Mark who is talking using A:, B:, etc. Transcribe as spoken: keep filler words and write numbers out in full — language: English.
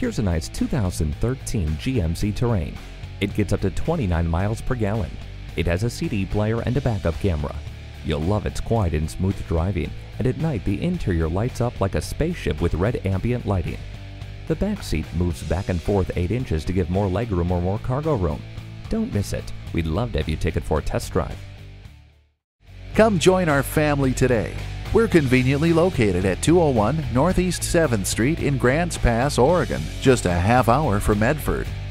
A: Here's a nice two thousand thirteen G M C Terrain. It gets up to twenty-nine miles per gallon. It has a C D player and a backup camera. You'll love its quiet and smooth driving, and at night the interior lights up like a spaceship with red ambient lighting. The back seat moves back and forth eight inches to give more legroom or more cargo room. Don't miss it. We'd love to have you take it for a test drive.
B: Come join our family today. We're conveniently located at two oh one Northeast seventh Street in Grants Pass, Oregon, just a half hour from Medford.